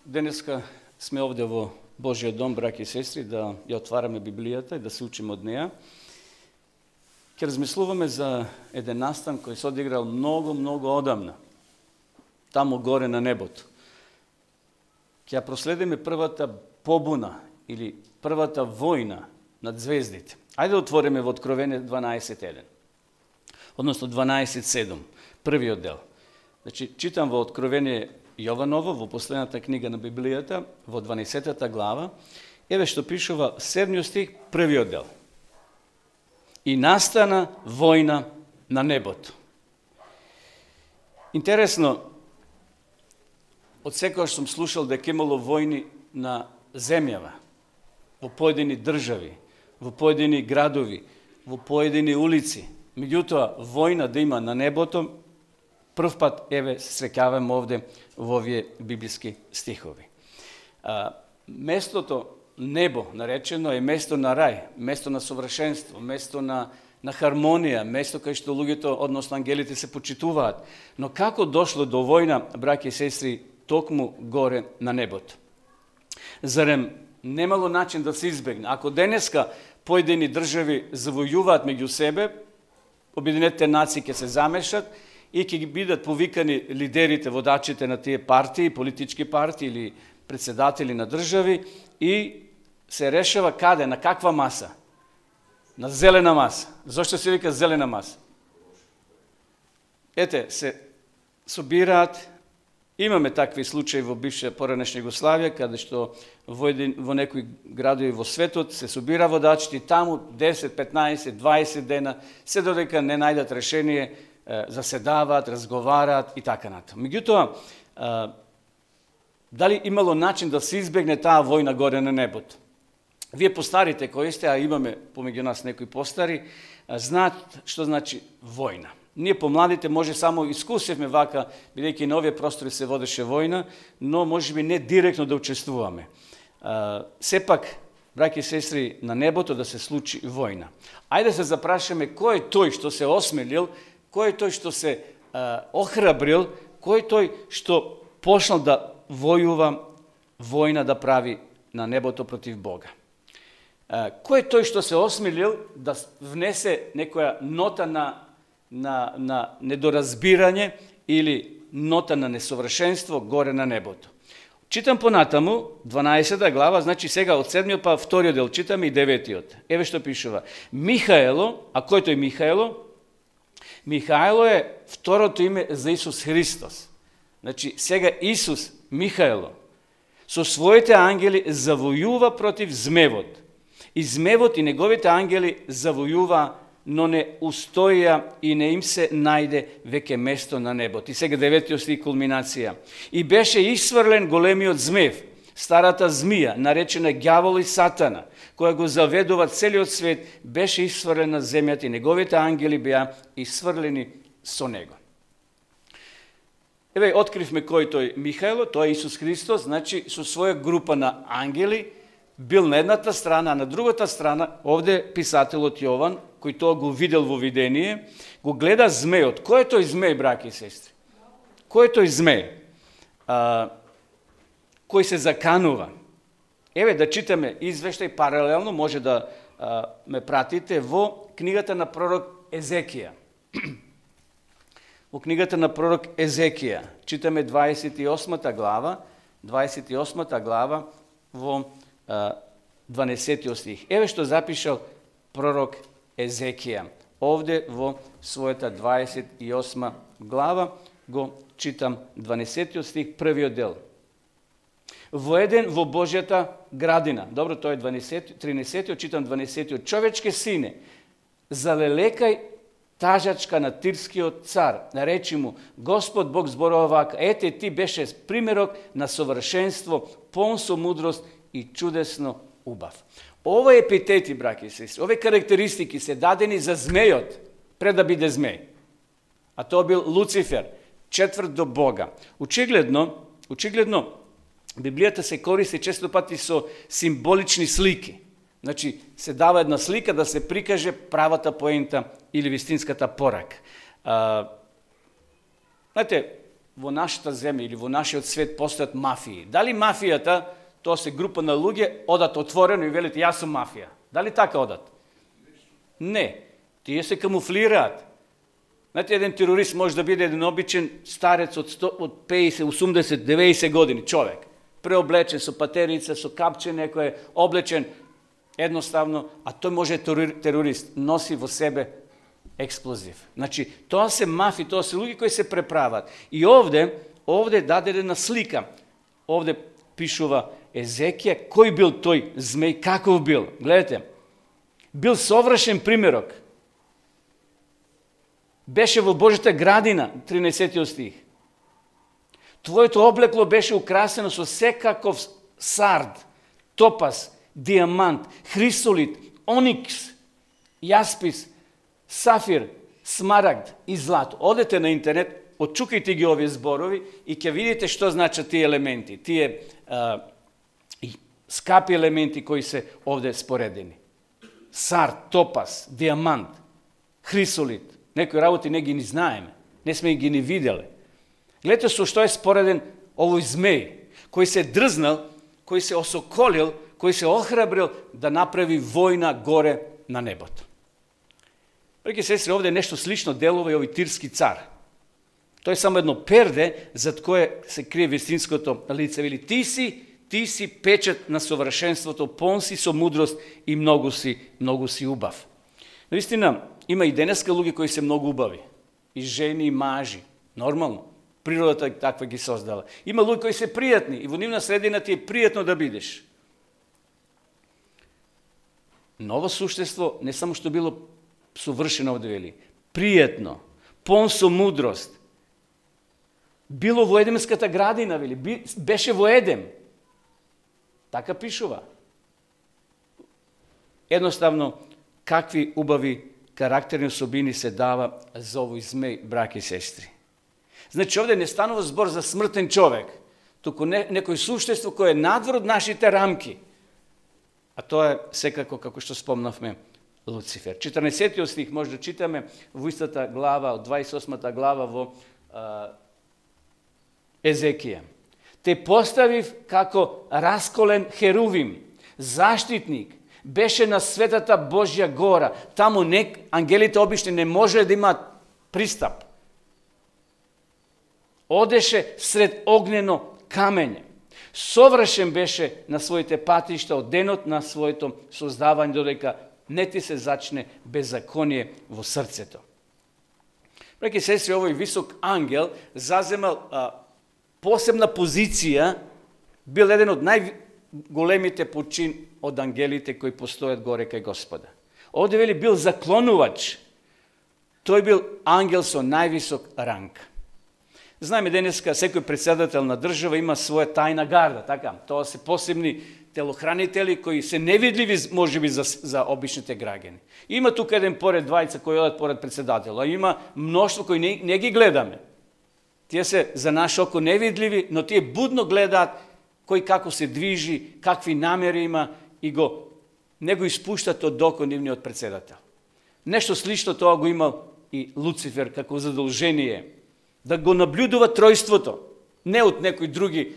Денеска сме овде во Божиот дом, браќи и сестри, да ја отвараме Библијата и да се учиме од неја. Ќе размислуваме за еден настан кој се одиграл многу одамна, таму горе на небото. Ќе ја проследиме првата побуна или првата војна над звездите. Ајде да отвориме во Откровение 12.1, односно 12.7, првиот дел. Значи, читам во Откровение Јованово, во последната книга на Библијата, во 12-та глава, еве што пишува 7 стих, првиот дел. И настана војна на небото. Интересно, од секогаш сум слушал дека имало војни на земјава, во поедини држави, во поедини градови, во поедини улици. Меѓутоа, војна да има на небото, прв пат, еве, се среќаваме овде во овие библиски стихови. Местото небо, наречено, е место на рај, место на совршенство, место на хармонија, место кај што луѓето, односно ангелите, се почитуваат. Но како дошло до војна, браќи и сестри, токму горе на небото? Зарем немало начин да се избегне? Ако денеска поедини држави завојуваат меѓу себе, Обединетите нации ќе се замешат и ќе ги бидат повикани лидерите, водачите на тие партии, политички партии или председатели на држави и се решава каде, на каква маса? На зелена маса. Зошто се вика зелена маса? Ете, се собираат, имаме такви случаи во бивша поранешна Југославија, каде што во некои градови во светот се собира водачите и таму 10, 15, 20 дена, се додека не најдат решение, заседаваат, разговараат и така натаму. Меѓутоа, дали имало начин да се избегне таа војна горе на небото? Вие постарите кои сте, а имаме помеѓу нас некои постари, знаат што значи војна. Ние помладите може само искусивме вака, бидејќи на овие простори се водеше војна, но можеби не директно да учествуваме. Сепак, браќи и сестри, на небото да се случи војна. Ајде се запрашаме кој е тој што се осмелил, кој е тој што се охрабрил, кој е тој што почнал да војува, војна да прави на небото против Бога. Кој е тој што се осмелил да внесе некоја нота на недоразбирање или нота на несовршенство горе на небото. Читам понатаму, 12 глава, значи сега од 7 па 2 дел читаме и 9. Еве што пишува. Михаело, а кој тој Михаело? Михаело е второто име за Исус Христос. Значи, сега Исус, Михаело, со своите ангели завојува против змевот. И змевот и неговите ангели завојува, но не устоја и не им се најде веќе место на небото. И сега 9 стих, кулминација. И беше исфрлен големиот змев, старата змија, наречена ѓавол и сатана, која го заведува целиот свет, беше исфрлен на земјата и неговите ангели беа исфрлени со него. Еве, откривме кој тој Михаело, тоа е Исус Христос, значи со своја група на ангели, бил на едната страна, а на другата страна, овде писателот Јован, кој тоа го видел во видение, го гледа змејот. Кој е тој змеј, браќи и сестри? Кој е тој змеј? Кој се заканува? Еве да читаме извештај паралелно, може да ме пратите во книгата на пророк Езекија. Во книгата на пророк Езекија читаме 28 глава, 28 глава во 12 стих. Еве што запишал пророк Езекија. Овде во својата 28 глава го читам 12 стих, првиот дел. Воеден во Божјата градина. Добро, тоа е 13, читам 12. Човечке сине, залелекај тажачка на тирскиот цар. Речи му, Господ Бог зборува вака, ете ти беше примерок на совршенство, полн со мудрост и чудесно убав. Овој епитети, браќи и сестри, овие карактеристики се дадени за змејот пред да биде змеј. А тоа бил Луцифер, четврт до Бога. Очигледно, Библијата се користи често пати со символични слики. Значи, се дава една слика да се прикаже правата поента или вистинската порака. Знаете, во нашата земја или во нашиот свет постојат мафии? Дали мафијата, тоа се група на луѓе, одат отворено и велите јас сум мафија? Дали така одат? Не. Тие се камуфлираат. Знаете, еден терорист може да биде еден обичен старец од 50, 80, 90 години, човек. Преоблечен, со патерица, со капче некој, облечен едноставно, а тој може терорист, носи во себе експлозив. Значи, тоа се мафи, тоа се луѓе кои се преправат. И овде даде една слика. Овде пишува Езекија, кој бил тој змеј, каков бил. Гледате, бил совршен примерок. Беше во Божјата градина, 13 стих. Твоето облекло беше украсено со секаков сард, топаз, диамант, хрисолит, оникс, јаспис, сафир, смарагд и злато. Одете на интернет, отчукајте ги овие зборови и ќе видите што значат тие елементи, тие скапи елементи кои се овде споредени. Сард, топаз, диамант, хрисолит. Некои работи не ги ни знаеме, не сме ги ни виделе. Гледате со што е спореден овој змеј, кој се дрзнал, кој се осоколил, кој се охрабрил да направи војна горе на небото. Браќи и сестри, овде нешто слично делува и овој тирски цар. Тој е само едно перде зад кое се крие вистинското лице. Вели, ти си печат на совршенството, пон си со мудрост и многу си убав. Наистина, има и денеска луѓе кои се многу убави. И жени, и мажи. Нормално. Природата таква ги создала. Има луѓе кои се пријатни и во нивна средина ти е пријатно да бидеш. Ново суштество не само што било совршено овде вели, пријатно, пон со мудрост. Било во Едемската градина, вели, беше во Едем. Така пишува. Едноставно, какви убави карактерни особини се дава за овој змеј, браќи и сестри. Значи, овде не станува збор за смртен човек, туку некој суштество кој е надвор од нашите рамки. А тоа е секако, како што спомнавме, Луцифер. 14 стих може да читаме во истата глава, од 28 глава во Езекија. Те поставив како расколен херувим, заштитник, беше на светата Божја гора. Таму ангелите обични не може да имаат пристап. Одеше сред огнено камење. Совршен беше на своите патишта од денот на своето создавање, додека не ти се зачне беззаконие во срцето. Браќи и сестри, овој висок ангел заземал посебна позиција, бил еден од најголемите почин од ангелите кои постојат горе кај Господа. Овде вели бил заклонувач. Тој бил ангел со највисок ранг. Знаеме денеска секој председател на држава има своја тајна гарда, така? Тоа се посебни телохранители кои се невидливи можеби за обичните граѓани. Има тука еден поред двајца кои одат поред председател, а има мноштво кои не ги гледаме. Тие се за наш око невидливи, но тие будно гледаат кој како се движи, какви намери има и не го испуштат од око нивниот председател. Нешто слично тоа го имал и Луцифер како задолжение да го наблюдува тројството, не од некои други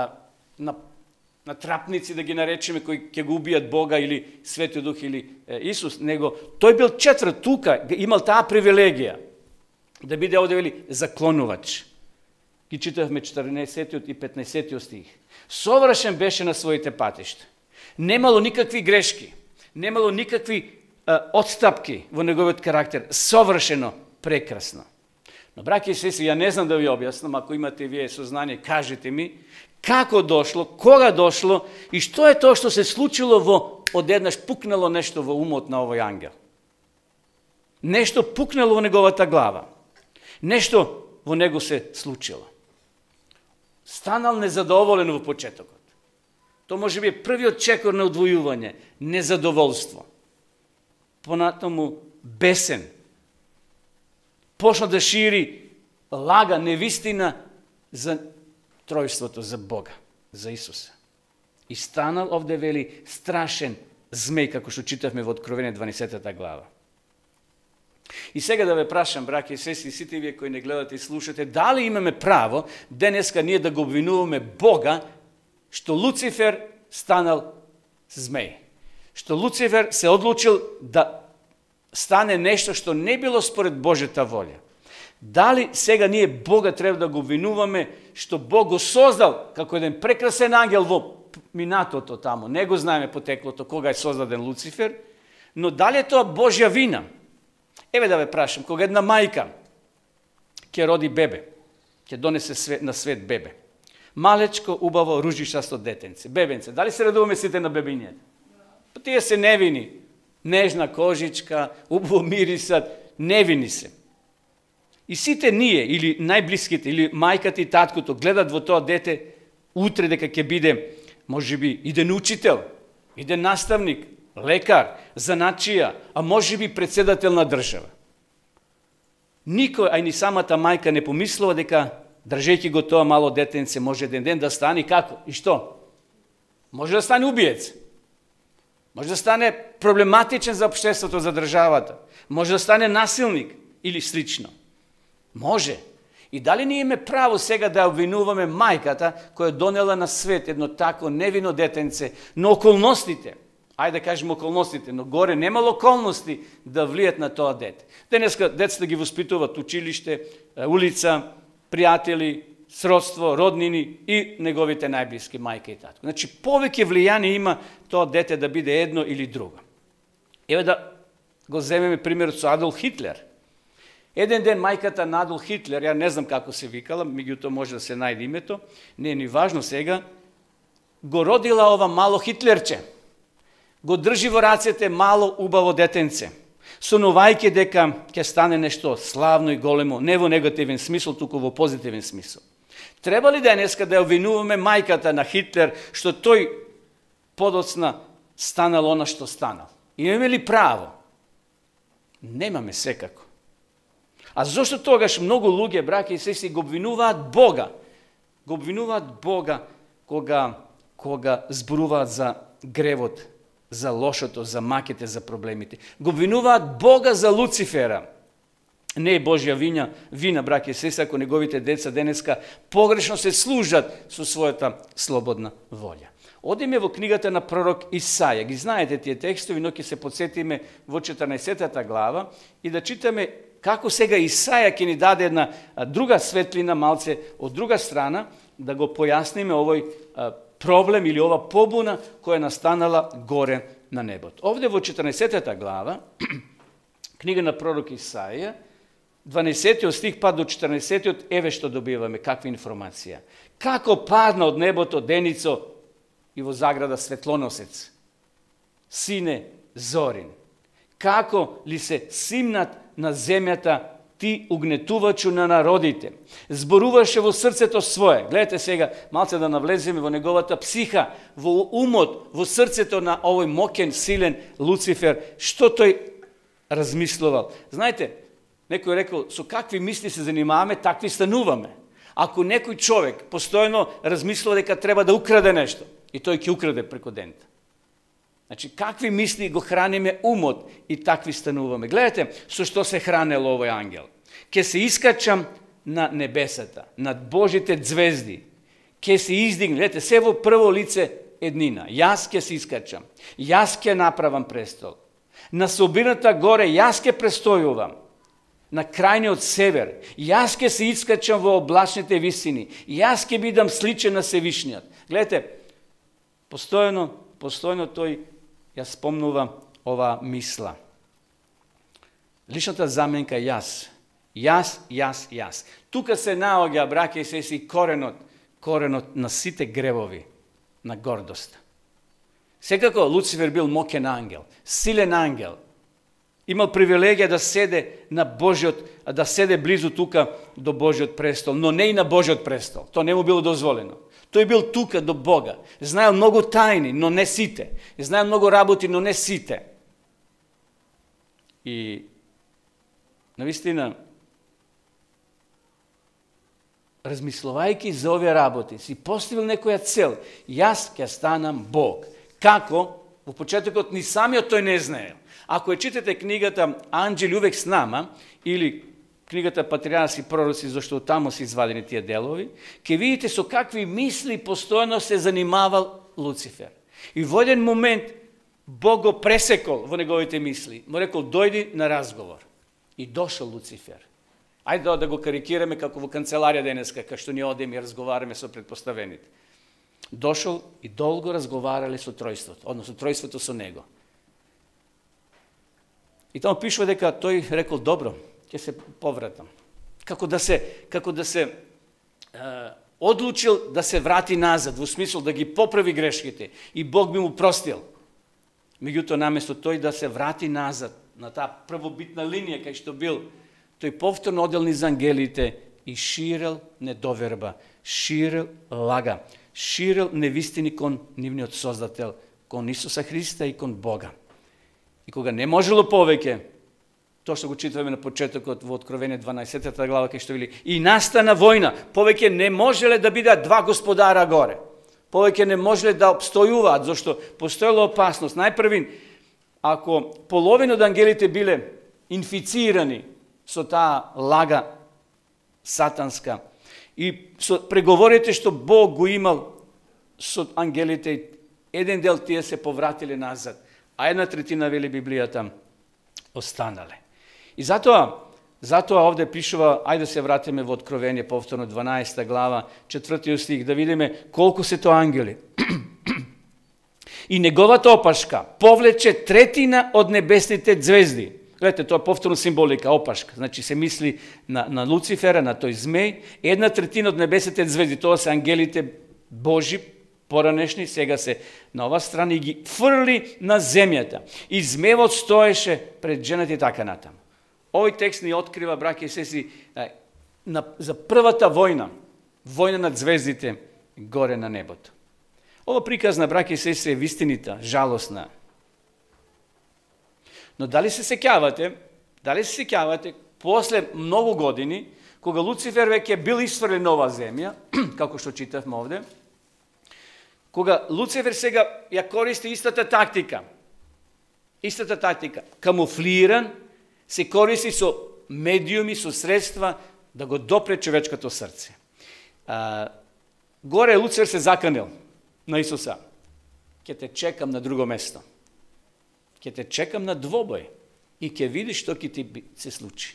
натрапници да ги наречеме кои ќе го убијат Бога или Светиот Дух или Исус, него тој бил четврт тука, имал таа привилегија да биде овде вели заклонувач. Ги читавме 14 и 15 стих. Совршен беше на своите патишта. Немало никакви грешки, немало никакви отстапки во неговиот карактер. Совршено, прекрасно. Но, браќи и сестри, ја не знам да ви објаснам, ако имате вие сознание, кажете ми, како дошло, кога дошло и што е тоа што се случило одеднаш пукнало нешто во умот на овој ангел. Нешто пукнало во неговата глава. Нешто во него се случило. Станал незадоволен во почетокот. Тоа може би е првиот чекор на одвојување, незадоволство. Понатаму бесен. Почна да шири лага, невистина за тројството, за Бога, за Исуса. И станал, овде вели, страшен змеј, како што читавме во Откровение 12 глава. И сега да ве прашам, браке и сестри, сите вие кои не гледате и слушате, дали имаме право денеска ние да го обвинуваме Бога, што Луцифер станал змей? Што Луцифер се одлучил да стане нешто што не било според Божјата волја? Дали сега ние Бога треба да го обвинуваме што Бог го создал како еден прекрасен ангел во минатото таму? Не го знаеме потеклото кога е создаден Луцифер, но дали е тоа Божја вина? Еве да ве прашам, кога една мајка ќе роди бебе, ќе донесе на свет бебе, малечко, убаво, ружишасто детенце, бебенце, дали се радуваме сите на бебињата? Па тие се невини, нежна кожичка, убаво мирисат, невини се. И сите ние, или најблиските, или мајката и таткото, гледат во тоа дете, утре дека ќе биде, може би, иден учител, иден наставник, лекар, заначија, а може би председател на држава. Никој, а и ни самата мајка не помислува дека, држејќи го тоа мало детенце, може еден ден да стане како? И што? Може да стане убиец. Може да стане проблематичен за општеството, за државата. Може да стане насилник или слично. Може. И дали ние имаме право сега да обвинуваме мајката која донела на свет едно тако невино детенце, но околностите, ајде да кажем околностите, но горе немало околности да влијат на тоа дете. Денеска децата ги воспитуваат училиште, улица, пријатели, сродство, роднини и неговите најблиски мајка и татко. Значи, повеќе влијание има тоа дете да биде едно или друго. Еве да го земеме примерот со Адолф Хитлер. Еден ден мајката на Адолф Хитлер, ја не знам како се викала, меѓутоа може да се најде името, не е ни важно сега, го родила ова мало Хитлерче. Го држи во рацете мало убаво детенце, сонувајќи дека ќе стане нешто славно и големо, не во негативен смисол, туку во позитивен смисол. Треба ли денеска да ја обвинуваме мајката на Хитлер што тој подоцна станал она што станал? Имаме ли право? Немаме секако. А зошто тогаш многу луѓе, браќа и сестри, го обвинуваат Бога? Го обвинуваат Бога кога зборуваат за гревот, за лошото, за маките, за проблемите. Го обвинуваат Бога за Луцифера. Не е Божја вина, браќа и сестри, ако неговите деца денеска погрешно се служат со својата слободна волја. Одиме во книгата на пророк Исаја. Ги знаете тие текстови, но ќе се подсетиме во 14 глава и да читаме како сега Исаја ќе ни даде една друга светлина, малце од друга страна, да го појасниме овој проблем или ова побуна која настанала горе на небото. Овде во 14 глава, книга на пророк Исаја, 12 стих па до 14, еве што добиваме, каква информација. Како падна од небото Деницо и во заграда светлоносец, сине Зорин. Како ли се симнат на земјата ти угнетувачу на народите. Зборуваше во срцето свое. Гледате сега, малце да навлеземе во неговата психа, во умот, во срцето на овој мокен, силен Луцифер, што тој размислувал. Знаете, некој рекол, со какви мисли се занимаваме, такви стануваме. Ако некој човек постојано размислува дека треба да украде нешто, и тој ќе украде преку дента. Значи, какви мисли го храниме умот и такви стануваме. Гледате, со што се хранел овој ангел. Ке се искачам на небесата, над Божите звезди. Ке се издигне, гледате, се во прво лице еднина. Јас ке се искачам. Јас ке направам престол. На собината горе јас ке престојувам. На крајниот север. Јас ке се искачам во облачните висини. Јас ке бидам сличен на Севишниот. Гледате, постојано тој ја спомнува ова мисла. Личната заменка јас. Јас. Тука се наоѓа, браќа и сестри, коренот на сите гревови, на гордоста. Секако Луцифер бил мокен ангел, силен ангел. Имал привилегија да седе на Божиот, да седе близу тука до Божиот престол, но не и на Божиот престол. Тоа не му било дозволено. Тој бил тука до Бога. Знаел многу тајни, но не сите. Знаел многу работи, но не сите. И навистина, размислувајќи за овие работи, си поставил некоја цел. Јас ќе станам Бог. Како? Во почетокот ни самиот тој не знаел. Ако ја читате книгата Анđели увек с нама, или книгата Патриарси и пророци, зашто тамо се извадени тие делови, ќе видите со какви мисли постојано се занимавал Луцифер. И во еден момент Бог го пресекол во неговите мисли. Му рекол, дојди на разговор. И дошол Луцифер. Ајде да го карикираме како во канцеларија денеска, кај што ние одеме и разговараме со предпоставените. Дошол и долго разговарале со тројството, односно тројството со него. И тамо пишува дека тој рекол, добро, ќе се повратам. Како да се одлучил да се врати назад, во смисол да ги поправи грешките. И Бог би му простил. Меѓутоа, наместо тој да се врати назад, на таа првобитна линија кај што бил, тој повторно одел низ ангелите и ширел недоверба, ширел лага, ширел невистини кон нивниот Создател, кон Исуса Христа и кон Бога. И кога не можело повеќе, тоа што го читаме на почетокот во Откровение 12 глава, кај што вели, и настана војна, повеќе не можеле да бидат два господара горе. Повеќе не можеле да обстојуваат, зашто постоела опасност. Најпрвин, ако половина од ангелите биле инфицирани со таа лага сатанска и со преговорите што Бог го имал со ангелите, еден дел тие се повратиле назад, а една третина, вели Библијата, останале. И затоа овде пишува, ајде да се вратиме во Откровение, повторно 12 глава, 4 стих, да видиме колку се тоа ангели. И неговата опашка повлече третина од небесните звезди. Гледате, тоа е повторно символика, опашка. Значи се мисли на Луцифера, на тој змеј. Една третина од небесните звезди, тоа се ангелите Божи, поранешни, сега се на ова страна и ги фрли на земјата. И змевот стоеше пред жената и така натаму. Овој текст ни открива, браќа и сестри, за првата војна, војна над звездите горе на небото. Ова приказна, браќа и сестри, е вистинита, жалосна. Но дали се сеќавате, после многу години, кога Луцифер веќе бил исфрлен на оваа земја, како што читавме овде, кога Луцифер сега ја користи истата тактика, камуфлиран, се користи со медиуми, со средства да го допре човечкото срце. Горе Луцифер се заканил на Исуса. Ке те чекам на друго место. Ке те чекам на двобој и ке видиш што ќе ти се случи.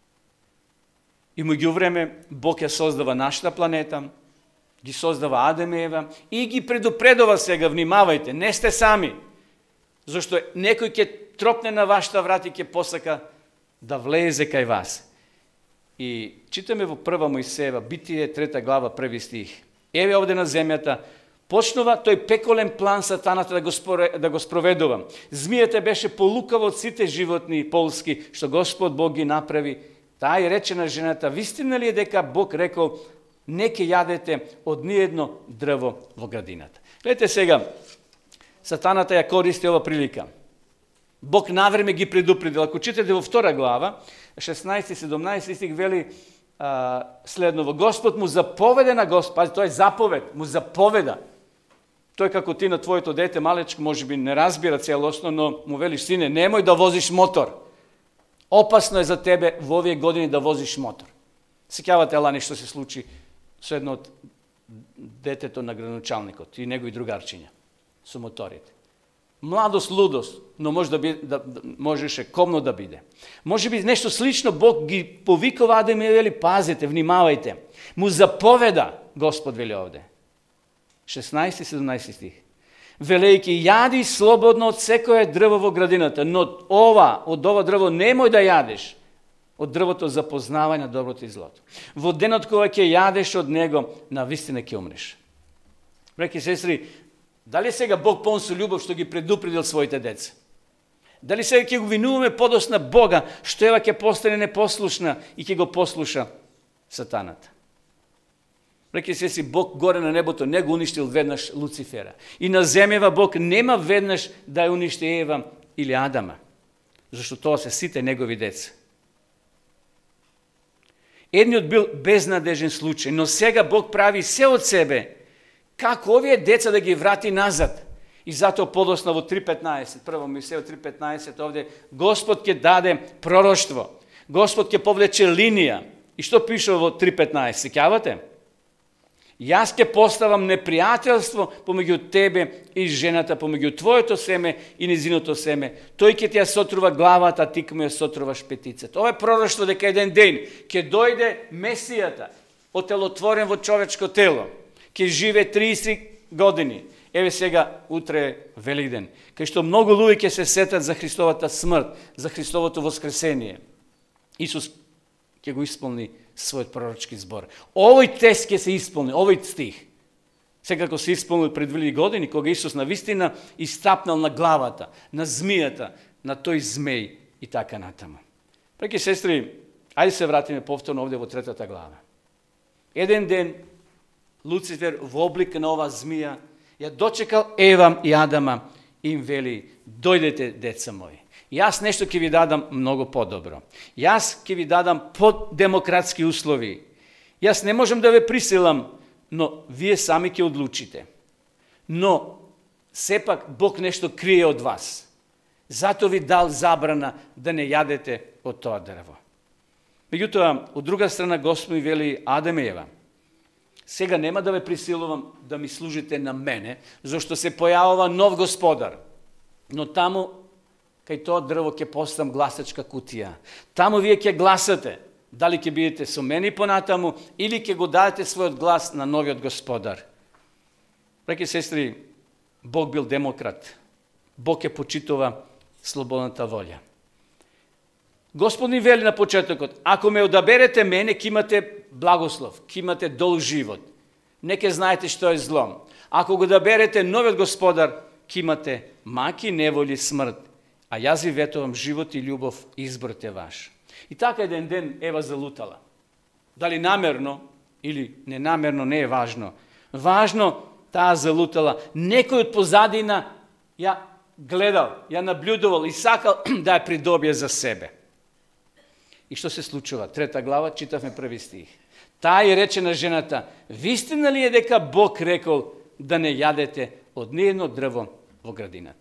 И меѓувреме Бог ја создава нашата планета, ги создава Адем и Ева и ги предупредува сега, внимавајте, не сте сами. Зашто некој ќе тропне на вашата врата и ќе посака да влезе кај вас. И читаме во прва Мојсеева, Битие 3 глава, 1 стих. Еве овде на земјата почнува тој пеколен план сатаната да го спроведува. Змијата беше полукава од сите животни полски, што Господ Бог ги направи. Таа и рече на жената, вистина ли е дека Бог рекол, не ке јадете од ниедно дрво во градината. Гледате сега, сатаната ја користи ова прилика. Бог навреме ги предупредил. Ако читате во 2 глава, 16-17 стих вели следново. Господ му заповеда на Господ, тоа е заповед, му заповеда. Тој како ти на твоето дете, малечко, можеби не разбира целосно, но му велиш, сине, немој да возиш мотор. Опасно е за тебе во овие години да возиш мотор. Сеќавате, Лани, што се случи со едно од детето на градоначалникот и негови другарчиња со моторите. Младост, лудост, но можеше комно да биде. Може би нешто слично Бог ги повикува Адем и вели, пазете, внимавајте. Му заповеда, Господ вели овде. 16-17 стих. Велејќи, јади слободно од секое дрво во градината, но од ова дрво немој да јадеш, од дрвото за познавање на доброто и злото. Во денот кога ќе јадеш од него, навистина ќе умреш. Браќи и сестри, дали сега Бог полн со љубов што ги предупредил своите деца? Дали сега ќе го винуваме подосна Бога што Ева ќе постане непослушна и ќе го послуша сатаната? Браќи и сестри, Бог горе на небото не го уништил веднаш Луцифера. И на земјава Бог нема веднаш да ја уништи Ева или Адама, зашто тоа се сите негови деца. Едниот бил безнадежен случај, но сега Бог прави се од себе, како овие деца да ги врати назад I zato podosno во 3.15, прво Моисеју 3.15 овде, Господ ќе даде пророштво, Господ ќе повлече линија. И што пише во 3.15, сеќавате? Јас ќе поставам непријателство помеѓу тебе и жената, помеѓу твоето семе и незиното семе. Тој ќе ти ја сотрува главата, а ти ќе му ја сотруваш петицата. Ова е пророштво дека еден ден ќе дојде Месијата, отелотворен во човечко тело, ќе живе 30 години. Еве сега, утре е Великден, кај што многу луѓе ќе се сетат за Христовата смрт, за Христовото воскресение. Исус ќе го исполни својот пророчки збор. Овој текст ќе се исполни, овој стих. Секако се исполнил пред 2000 години, кога Исус навистина истапнал на главата, на змијата, на тој змеј и така натаму. Браќи и сестри, ајде се вратиме повторно овде во 3 глава. Еден ден Луцифер во облик на ова змија ја дочекал Ева и Адама и им вели: дојдете, деца мои. Јас нешто ќе ви дадам многу подобро. Јас ќе ви дадам под демократски услови. Јас не можам да ве присилам, но вие сами ќе одлучите. Но сепак Бог нешто крие од вас. Зато ви дал забрана да не јадете од тоа дрво. Меѓутоа, од друга страна Господ ми вели: Адам и Ева, сега нема да ве присилувам да ми служите на мене, зашто се појавува нов господар. Но таму кај тоа дрво ќе поставам гласачка кутија. Таму вие ќе гласате дали ќе бидете со мене понатаму или ќе го дадете својот глас на новиот господар. Браќи и сестри, Бог бил демократ. Бог ќе почитува слободната волја. Господ ни вели на почетокот: ако ме одаберете мене, ќе имате благослов, ќе имате долг живот. Не ќе знаете што е злом. Ако го одаберете новиот господар, ќе имате маки, неволи, смрт. А јас ви ветувам живот и љубов, изборот е ваш. И така еден ден Ева залутала. Дали намерно или ненамерно, не е важно. Важно таа залутала. Некој од позадина ја гледал, ја наблюдувал и сакал да ја придобие за себе. И што се случува? 3 глава, читавме први стих. Таа ја рече на жената: вистина ли е дека Бог рекол да не јадете од ниедно дрво во градината?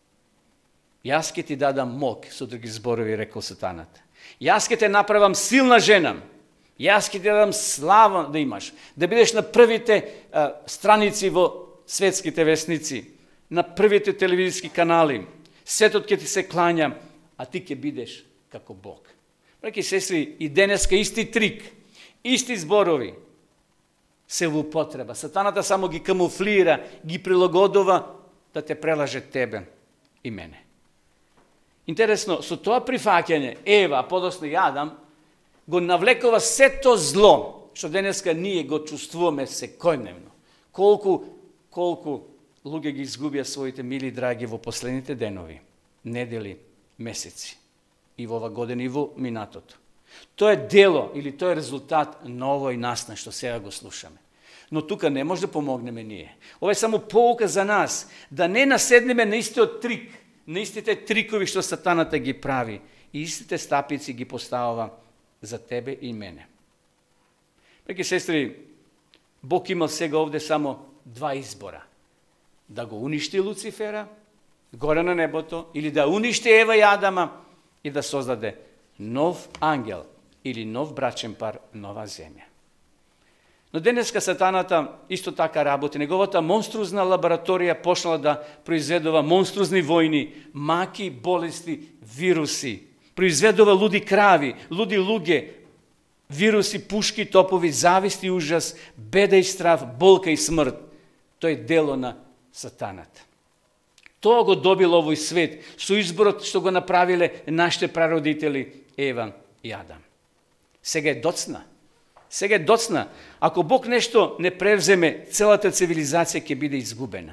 Јас ќе ти дадам мок, со други зборови рекол сатаната. Јас ќе те направам силна жена. Јас ќе ти дадам слава да имаш, да бидеш на првите страници во светските весници, на првите телевизиски канали. Светот ќе ти се клања, а ти ќе бидеш како Бог. Браќи и сестри, и денеска исти трик, исти зборови се во употреба. Сатаната само ги камуфлира, ги прилагодува да те прелаже тебе и мене. Интересно, со тоа прифаќање Ева, а подосно и Адам, го навлекува сето зло, што денеска ние го чувствуваме секојдневно. Колку луѓе ги изгубија своите мили драги во последните денови, недели, месеци, и во ова година, и во минатото. Тоа е дело, или тоа е резултат на овој настан што сега го слушаме. Но тука не може да помогнеме ние. Ова е само поука за нас, да не наседнеме на истиот трик, на истите трикови што сатаната ги прави, и истите стапици ги поставува за тебе и мене. Браќи сестри, Бог имал сега овде само 2 избора. Да го уништи Луцифера, горе на небото, или да уништи Ева и Адама и да создаде нов ангел или нов брачен пар, нова земја. Но денеска сатаната исто така работи. Неговата монструзна лабораторија почнала да произведува монструзни војни, маки, болести, вируси. Произведува луди крави, луди луѓе, вируси, пушки, топови, завист и ужас, беда и страв, болка и смрт. Тоа е дело на сатаната. Тоа го добил овој свет со изборот што го направиле нашите прародители Ева и Адам. Сега е доцна. Сега е доцна. Ако Бог нешто не превземе, целата цивилизација ќе биде изгубена.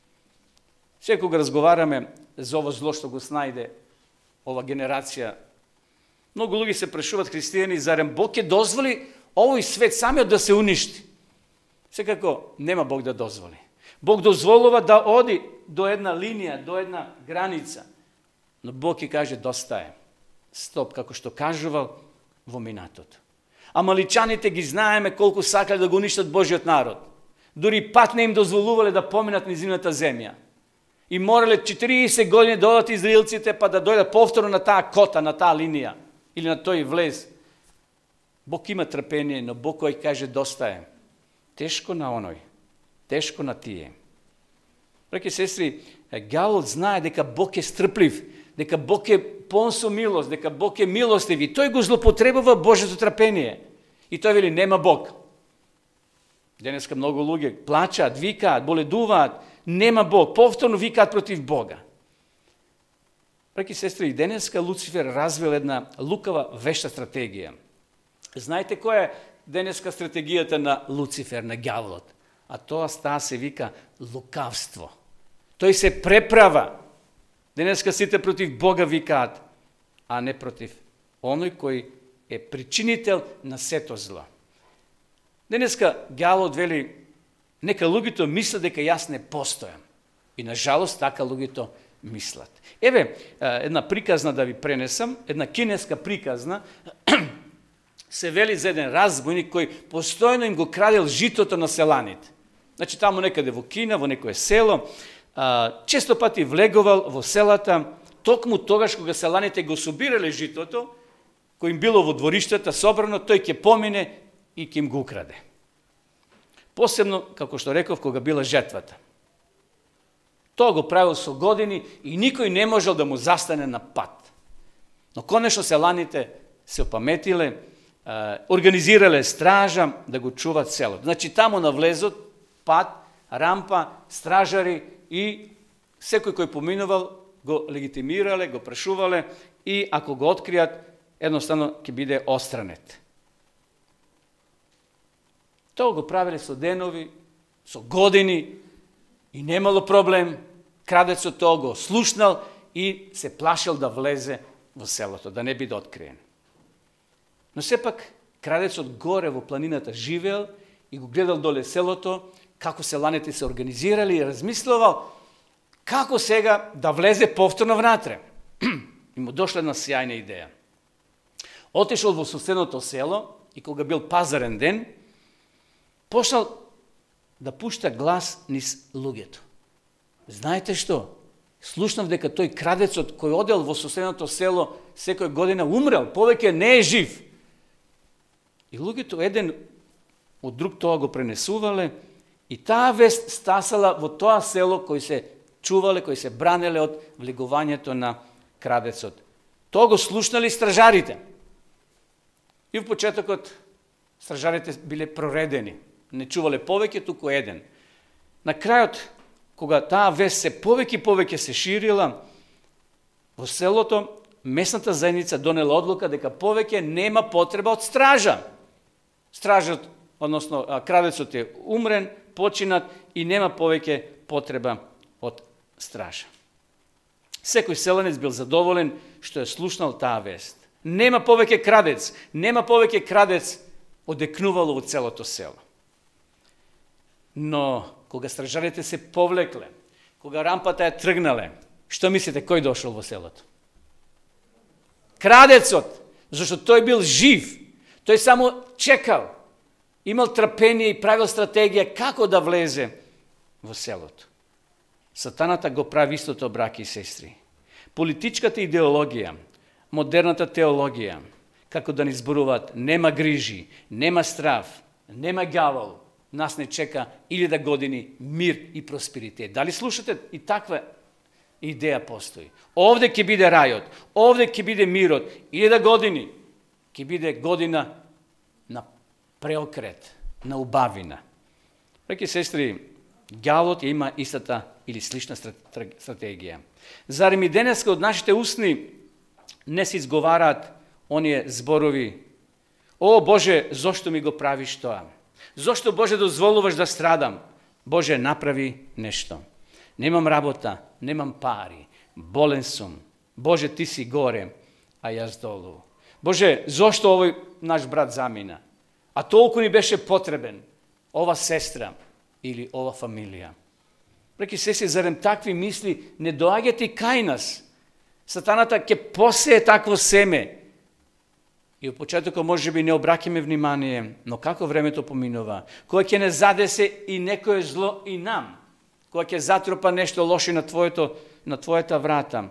Секога разговараме за ово зло што го снајде ова генерација. Многу луѓе се прашуваат, христијани, зарем Бог ќе дозволи овој свет самиот да се уништи? Секако нема Бог да дозволи. Бог дозволува да оди до една линија, до една граница. Но Бог ќе каже доста е. Стоп, како што кажувал во минатото. Амаличаните ги знаеме колку сакале да го уништат Божиот народ. Дури пат не им дозволувале да поминат низината земја. И морале 40 години да одат израелците, па да дојдат повторно на таа кота, на таа линија, или на тој влез. Бог има трпение, но Бог кој каже доста е. Тешко на оној, тешко на тие. Браќи и сестри, ѓаволот знае дека Бог е стрплив, дека Бог е полн со милост, дека Бог е милостив и тој го злоупотребува Божјото трпение. И тој вели нема Бог. Денеска многу луѓе плачат, викаат, боледуваат, нема Бог, повторно викаат против Бога. Браќи и сестри, денеска Луцифер развил една лукава вешта стратегија. Знаете која е денеска стратегијата на Луцифер, на ѓаволот? А тоа се вика лукавство. Тој се преправа. Денеска сите против Бога викаат, а не против оној кој е причинител на сето зло. Денеска ѓаволот вели, нека луѓето мислат дека јас не постојам. И на жалост така луѓето мислат. Еве, една приказна да ви пренесам, една кинеска приказна, се вели за еден разбойник кој постојано им го крадел житото на селаните. Значи, таму некаде во Кина, во некое село, често пати влегувал во селата, токму тогаш кога селаните го собирале житото, кој им било во двориштата собрано, тој ќе помине и ќе им го украде. Посебно, како што реков, кога била жетвата. Тоа го правил со години и никој не можел да му застане на пат. Но конечно селаните се опаметиле, организирале стража да го чуват селото. Значи, таму на влезот, пат, рампа, стражари и секој кој поминувал го легитимирале, го прашувале и ако го откријат, едноставно ќе биде остранет. Тоа го правиле со денови, со години и немало проблем. Крадецот тоа го слушнал и се плашил да влезе во селото, да не биде откриен. Но сепак крадецот горе во планината живеел и го гледал доле селото, како селаните се организирали и размислувал како сега да влезе повторно внатре. И му дошла една сјајна идеја. Отишол во соседното село и кога бил пазарен ден, почнал да пушта глас низ луѓето. Знаете што? Слушнав дека тој крадецот кој одел во соседното село секоја година умрел, повеќе не е жив. И луѓето еден од друг тоа го пренесувале и таа вест стасала во тоа село кој се чувале, кои се бранеле од влегувањето на крадецот. Тоа го слушнали стражарите. И в почетокот стражарите биле проредени. Не чувале повеќе, туку еден. На крајот, кога таа вест се повеќе се ширила, во селото местната заедница донела одлука дека повеќе нема потреба од стража. Стражот, односно крадецот е умрен, починат и нема повеќе потреба од стража. Секој селанец бил задоволен што е слушнал таа вест. Нема повеќе крадец одекнувало во целото село. Но кога стражарите се повлекле, кога рампата ја тргнале, што мислите кој дошол во селото? Крадецот, зашто тој бил жив, тој само чекал, имал трпение и правил стратегија како да влезе во селото. Сатаната го прави истото, браќи и сестри. Политичката идеологија, модерната теологија, како да ни зборуваат, нема грижи, нема страв, нема ѓавол, нас не чека 1000 години мир и просперитет. Дали слушате и таква идеја постои? Овде ќе биде рајот, овде ќе биде мирот, 1000 години ќе биде година на преокрет, на убавина. Браќи и сестри, ѓаволот има истата или слична стратегија. Зарем и денеска од нашите устни не се изговараат оние зборови: "О Боже, зошто ми го правиш тоа? Зошто, Боже, дозволуваш да страдам? Боже, направи нешто. Немам работа, немам пари, болен сум. Боже, ти си горе, а јас долу. Боже, зошто овој наш брат замина? А толку ни беше потребен ова сестра или ова фамилија." Браќи сестри, зарем такви мисли не доаѓаат и кај нас? Сатаната ќе посее такво семе. И од почетокот може би не обраќаме внимание, но како времето поминува, кога ќе не задесе и некое зло и нам, кога ќе затрупа нешто лошо на твојата врата.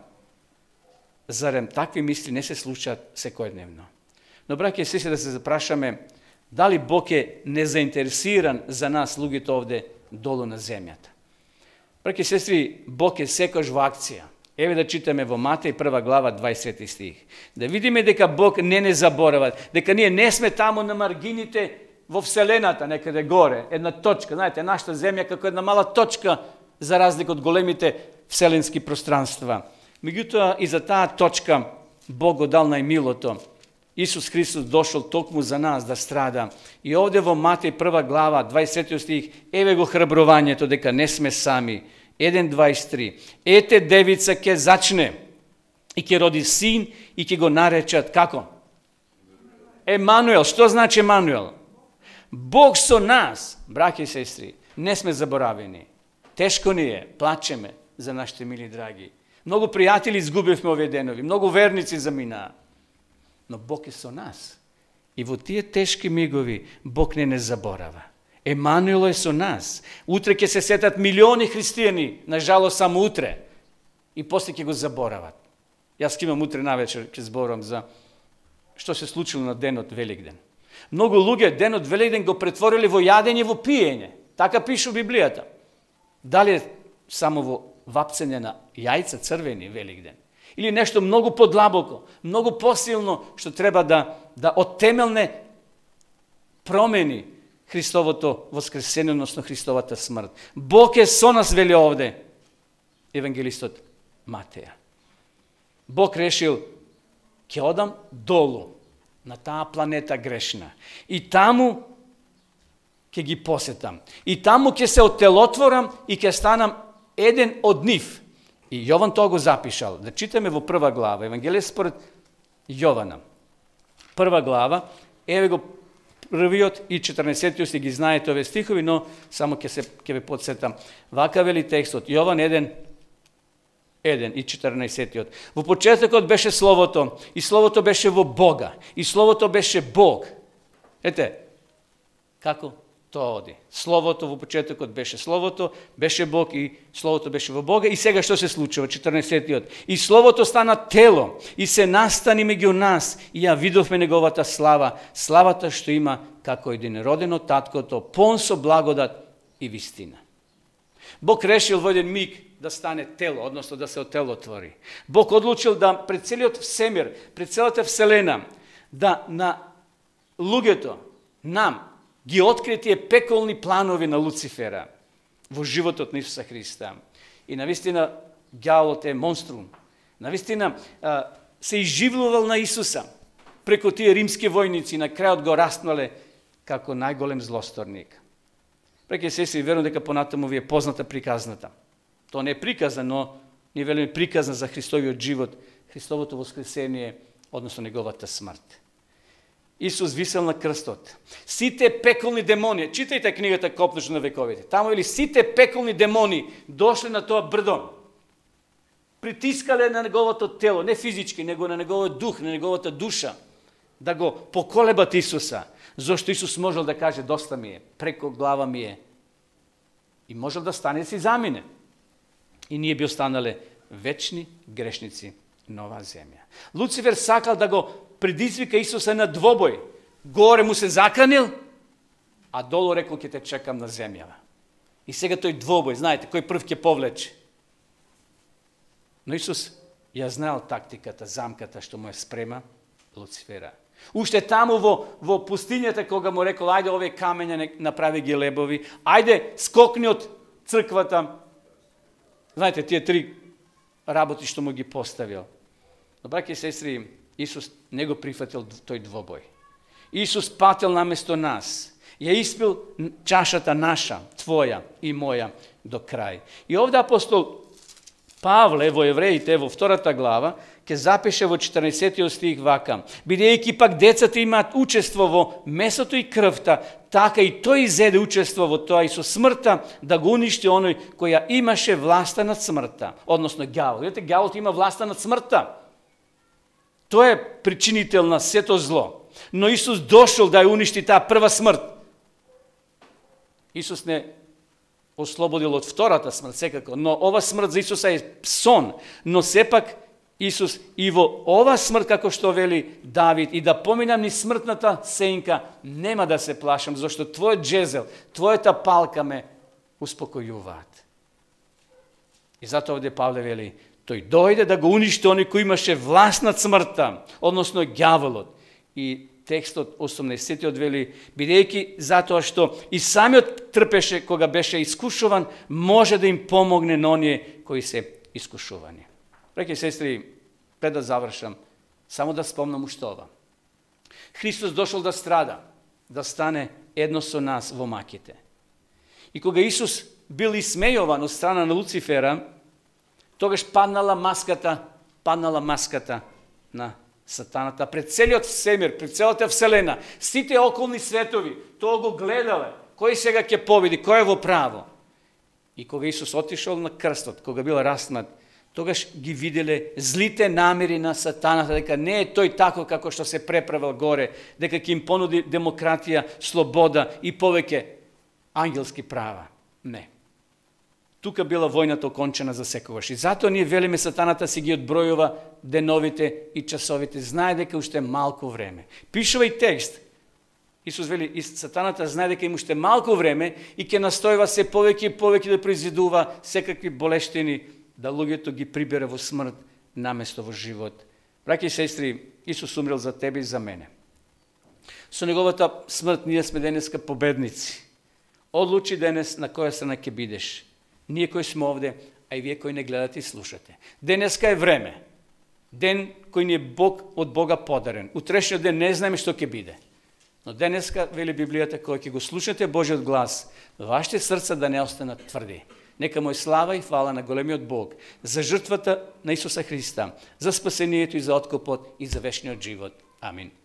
Зарем такви мисли не се случаат секојдневно. Но, браќи и сестри, да се запрашаме, дали Бог е незаинтересиран за нас, луѓето овде долу на земјата? Браќи и сестри, Бог е секојаш во акција. Еве да читаме во Матеј 1 глава 20 стих. Да видиме дека Бог не заборава, дека ние не сме таму на маргините во Вселената, некаде горе, една точка. Знаете, нашата земја како една мала точка за разлика од големите вселенски пространства. Меѓутоа и за таа точка Бог го дал најмилото. Исус Христос дошол токму за нас да страда. И овде во Матеј 1 глава 20 стих еве го храбрувањето дека не сме сами. 1.23. Ете девица ќе зачне и ќе роди син и ќе го наречат како? Емануел. Што значи Емануел? Бог со нас, браќи и сестри, не сме заборавени. Тешко ни е, плачеме за нашите мили драги. Многу пријатели изгубивме овие денови, многу верници заминаа. Но Бог е со нас. И во тие тешки мигови Бог не заборава. Емануел е со нас. Утре ќе се сетат милиони христијани, нажалост само утре. И после ќе го заборават. Јас ќе имам утре навечер, ќе зборам за што се случило на денот Великден. Многу луѓе денот Великден го претворили во јадење, во пиење. Така пише во Библијата. Дали е само во вапцење на јајца црвени Великден? Или нешто многу подлабоко, многу посилно, што треба да оттемелне промени Христовото воскресение, односно Христовата смрт. Бог е со нас, вели овде евангелистот Матеја. Бог решил, ќе одам долу на таа планета грешна. И таму ќе ги посетам. И таму ќе се оттелотворам и ќе станам еден од нив. И Јован тоа го запишал. Да читаме во 1 глава, Евангелие според Јована. 1 глава, еве го првиот и 14 стих, ги знаете овие стихови, но само ќе ве подсетам. Вака вели текстот, Јован 1 и 14. Во почетокот беше Словото, и Словото беше во Бога, и Словото беше Бог. Ете, како тоа оди. Словото во почетокот беше Словото, беше Бог и Словото беше во Бога. И сега што се случува? 14. И Словото стана тело и се настани меѓу нас и ја видовме неговата слава, славата што има како единороден од таткото, полн со благодат и вистина. Бог решил во еден миг да стане тело, односно да се отелотвори. Бог одлучил да пред целиот всемир, пред целата вселена, да на луѓето, нам, ги открие тие пеколни планови на Луцифера во животот на Исуса Христа. И навистина ѓаволот е монструм. Навистина се изживлувал на Исуса преку тие римски војници, на крајот го распнале како најголем злосторник. Преќе се верувам дека понатаму ви е позната приказната. Тоа не е приказна, но ние велиме приказна за Христовиот живот, Христовото воскресение, односно неговата смрт. Исус висел на крстот. Сите пеколни демони, читајте книгата Копнеш на вековите, таму или сите пеколни демони дошли на тоа брдо, притискале на неговото тело, не физички, него на неговиот дух, на неговата душа, да го поколебат Исуса, зашто Исус можел да каже доста ми е, преко глава ми е, и можел да стане да си замине. И ние би останале вечни грешници на оваа земја. Луцифер сакал да го предизвика Исуса на двобој. Горе му се заканил, а долу рекол ќе те чекам на земјава. И сега тој двобој, знаете, кој прв ќе повлече. Но Исус ја знаел тактиката, замката што му е спрема Луцифера. Уште таму во пустињата кога му рекол, ајде овие камења направи ги лебови, ајде скокни од црквата. Знаете, тие три работи што му ги поставил. Но, браќи и сестри, Исус не го прифатил тој двобој. Исус патил наместо нас. Ја испил чашата наша, твоја и моја до крај. И овде апостол Павле во Евреите, во 2 глава, ќе запише во 14 стих вака: бидејќи пак децата имаат учество во месото и крвта, така и тој изеде учество во тоа и со смртта да го уништи оној која имаше власта над смртта, односно ѓавол. Видите, ѓаволот има власта над смртта. Тој е причинител на сето зло. Но Исус дошол да ја уништи таа прва смрт. Исус не ослободил од втората смрт, секако, но ова смрт за Исуса е сон, но сепак Исус и во ова смрт, како што вели Давид, и да поминам ни смртната сенка, нема да се плашам, зашто твојот джезел, твојата палка ме успокојуваат. И затоа овде Павле вели, тој дојде да го уништи оној кој имаше власт над смртта, односно ѓаволот. И текстот 18 вели, бидејќи затоа што и самиот трпеше кога беше искушуван, може да им помогне на оние кои се искушувани. Браќи и сестри, пред да завршам, само да спомнам уште ова. Христос дошол да страда, да стане едно со нас во маките. И кога Исус бил исмејован од страна на Луцифера, тогаш паднала маската на сатаната пред целиот всемир, пред целата вселена, сите околни светови, тоа го гледале, кој сега ќе победи, кој е во право. И кога Исус отишол на крстот, кога бил распнат, тогаш ги виделе злите намери на сатаната, дека не е тој тако како што се преправил горе, дека ќе им понуди демократија, слобода и повеќе ангелски права. Не. Тука била војната окончена за секогаш. И затоа ние велиме сатаната си ги одбројува деновите и часовите. Знае дека уште малку време. Пишува и текст. Исус вели, и сатаната знае дека им уште малку време и ќе настојува се повеќе и повеќе да произведува секакви болештини, да луѓето ги прибере во смрт наместо во живот. Браќи и сестри, Исус умрел за тебе и за мене. Со неговата смрт ние сме денеска победници. Одлучи денес на која страна ќе бидеш. Ние кои сме овде, а и вие кои не гледате и слушате. Денеска е време. Ден кој ни е Бог од Бога подарен. Утрешниот ден не знаеме што ќе биде. Но денеска, вели Библијата, која ќе го слушате Божиот глас, вашите срца да не останат тврди. Нека мој слава и хвала на големиот Бог за жртвата на Исуса Христа, за спасението и за откупот и за вечниот живот. Амин.